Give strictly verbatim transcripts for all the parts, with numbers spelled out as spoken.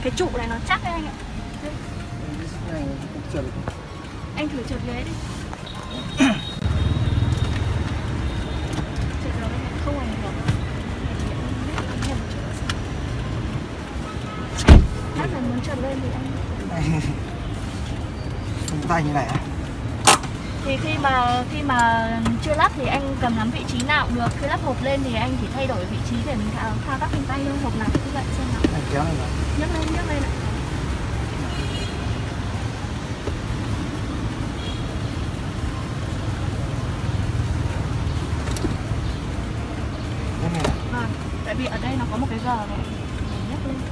Cái trụ này nó chắc đấy anh ạ. Này cũng trượt. Anh thử trượt ghế đi. Trượt rồi không ảnh hưởng. Lát là muốn trượt lên thì anh Không tay như này à? thì khi mà khi mà chưa lắp thì anh cầm nắm vị trí nào cũng được. Khi lắp hộp lên thì anh chỉ thay đổi vị trí để mình thao, thao tác trên tay thôi. Hộp nào cũng vậy xem nào. Này kéo này vào. Nhấc lên, nhấc lên ạ. Cái này này. Vâng, tại vì ở đây nó có một cái gờ này. Mình nhấc lên.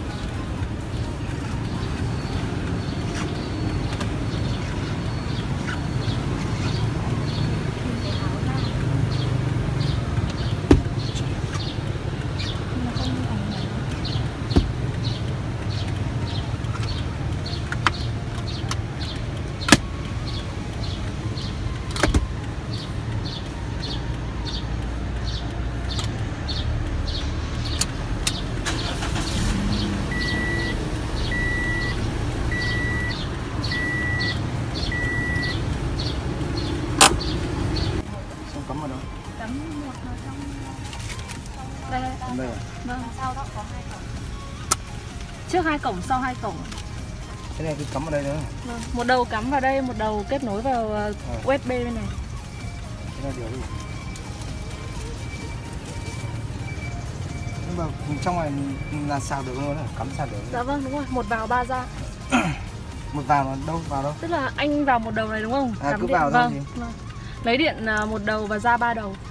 Cắm vào đâu? Cắm một vào trong đây. Trong đây à? Vâng, sau đó có hai cổng. Trước hai cổng, sau hai cổng. Cái này cứ cắm vào đây nữa. Vâng, một đầu cắm vào đây, một đầu kết nối vào uh, À. u ét bê bên này. Cái này điều đi. Nhưng mà trong này là sạc được luôn à? Cắm sạc được. Dạ vâng, đúng rồi, một vào ba ra. Một vào là đâu vào đâu? Tức là anh vào một đầu này đúng không? À, Cắm cứ điện. vào thôi Vâng, gì? vâng. Lấy điện uh, một đầu và ra ba đầu.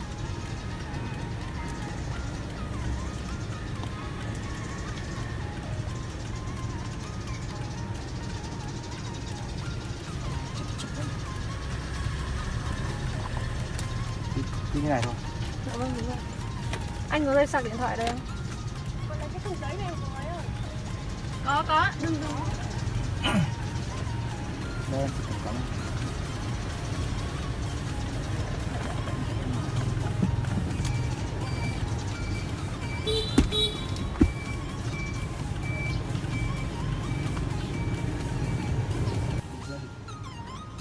Như này thôi. Dạ vâng, đúng rồi. Anh có dây sạc điện thoại đây không? Còn lấy cái thùng giấy này của ấy ơi. Có, có, đừng đừng. Đây em sẽ cắm.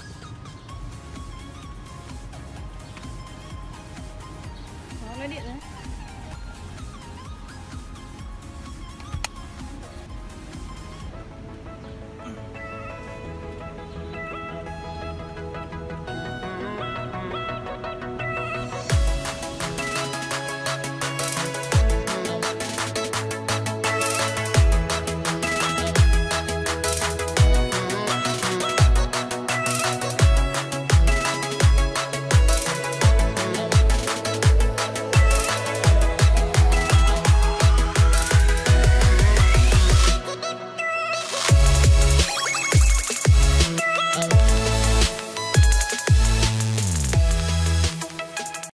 Đó, lấy điện đấy.